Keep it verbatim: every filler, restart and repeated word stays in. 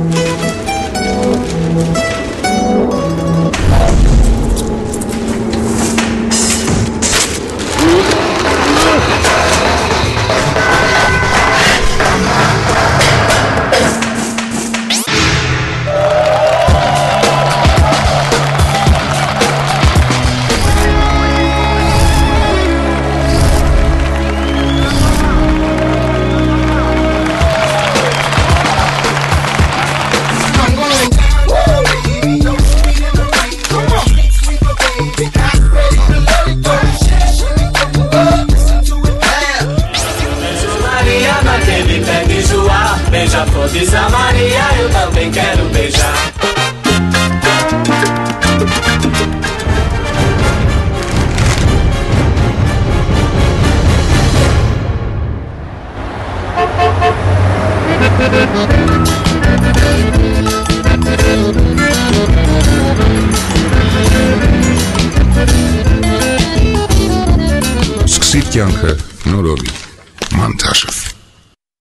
Beija todos a Maria, eu também quero beijar. Skřivťánka, no robi. Mám tašov.